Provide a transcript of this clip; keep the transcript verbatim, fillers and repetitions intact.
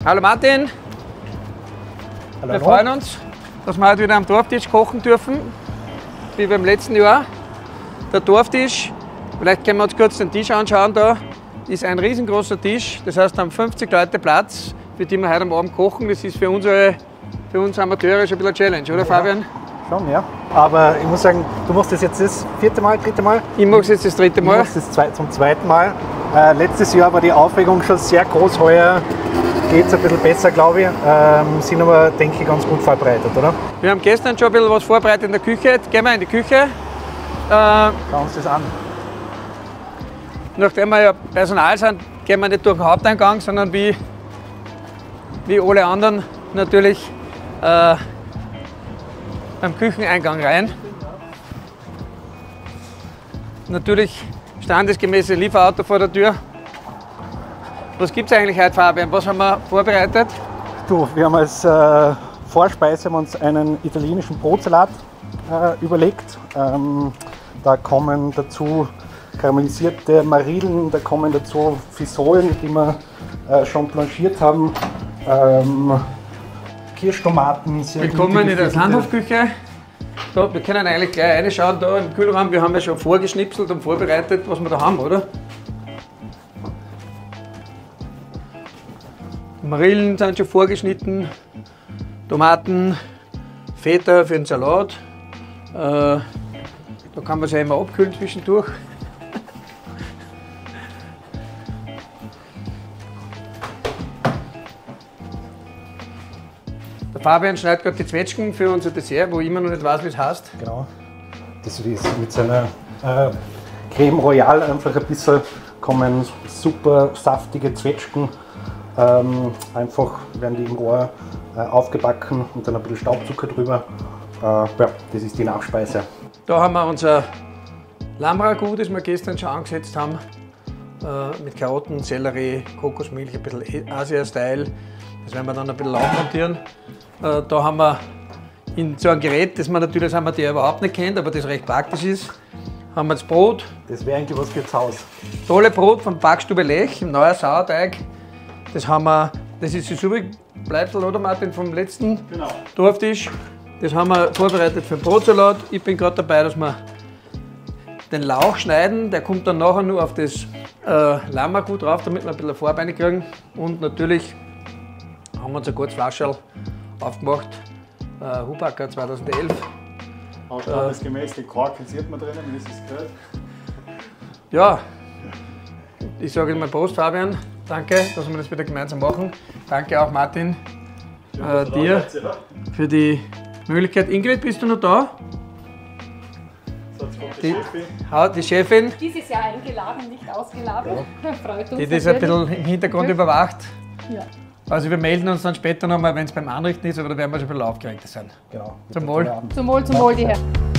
Hallo Martin. Hallo. Wir freuen uns, dass wir heute wieder am Dorftisch kochen dürfen, wie beim letzten Jahr. Der Dorftisch, vielleicht können wir uns kurz den Tisch anschauen da, ist ein riesengroßer Tisch, das heißt, da haben fünfzig Leute Platz, für die wir heute am Abend kochen. Das ist für, unsere, für uns Amateure schon ein bisschen eine Challenge, oder Fabian? Schon, ja. Aber ich muss sagen, du machst das jetzt das vierte Mal, dritte Mal? Ich mache es jetzt das dritte Mal. Ich mache es zwei, zum zweiten Mal. Äh, letztes Jahr war die Aufregung schon sehr groß, heuer geht es ein bisschen besser, glaube ich. Ähm, sind aber, denke ich, ganz gut vorbereitet, oder? Wir haben gestern schon ein bisschen was vorbereitet in der Küche. Jetzt gehen wir in die Küche. Äh, Schauen wir uns das an. Nachdem wir ja Personal sind, gehen wir nicht durch den Haupteingang, sondern wie, wie alle anderen natürlich äh, beim Kücheneingang rein. Natürlich standesgemäße Lieferauto vor der Tür. Was gibt es eigentlich heute, Fabian? Was haben wir vorbereitet? Du, wir haben als äh, Vorspeise haben uns einen italienischen Brotsalat äh, überlegt. Ähm, da kommen dazu karamellisierte Marillen, da kommen dazu Fisolen, die wir äh, schon blanchiert haben. Ähm, Kirschtomaten. Willkommen in der Landhofküche. So, wir können eigentlich gleich reinschauen da im Kühlraum. Wir haben ja schon vorgeschnipselt und vorbereitet, was wir da haben, oder? Marillen sind schon vorgeschnitten, Tomaten, Feta für den Salat. Äh, da kann man sich immer abkühlen zwischendurch. Der Fabian schneidet gerade die Zwetschgen für unser Dessert, wo ich immer noch nicht weiß, wie es heißt. Genau. Das ist mit seiner äh, Creme Royale einfach ein bisschen kommen super saftige Zwetschgen. Ähm, einfach werden die im Rohr äh, aufgebacken und dann ein bisschen Staubzucker drüber. Äh, ja, das ist die Nachspeise. Da haben wir unser Lammragout, das wir gestern schon angesetzt haben. Äh, mit Karotten, Sellerie, Kokosmilch, ein bisschen Asia-Style. Das werden wir dann ein bisschen aufmontieren. Äh, da haben wir in so einem Gerät, das man natürlich als Amateur überhaupt nicht kennt, aber das recht praktisch ist, haben wir das Brot. Das wäre eigentlich was fürs Haus. Tolle Brot von Backstube Lech, im neuen Sauerteig. Das haben wir, das ist das Übrigbleibsel, oder Martin, vom letzten genau. Dorftisch. Das haben wir vorbereitet für den Brotsalat. Ich bin gerade dabei, dass wir den Lauch schneiden. Der kommt dann nachher nur auf das äh, Lammragout drauf, damit wir ein bisschen Farbe reinkriegen. Und natürlich haben wir uns ein gutes Flascherl aufgemacht. Äh, Hubacker zweitausendelf. Standesgemäß, die Korken sieht man drinnen, wie es ist gehört. Ja, ich sage jetzt mal Prost, Fabian. Danke, dass wir das wieder gemeinsam machen. Danke auch Martin, äh, dir für die Möglichkeit. Ingrid, bist du noch da? Die, die Chefin. Dieses Jahr eingeladen, nicht ausgeladen. Ja. Freut uns. Die das ein bisschen im Hintergrund überwacht. Ja. Also wir melden uns dann später nochmal, wenn es beim Anrichten ist, aber da werden wir schon ein bisschen aufgeregt sein. Genau. Zum Wohl. Zum Wohl, zum Wohl, die Herren.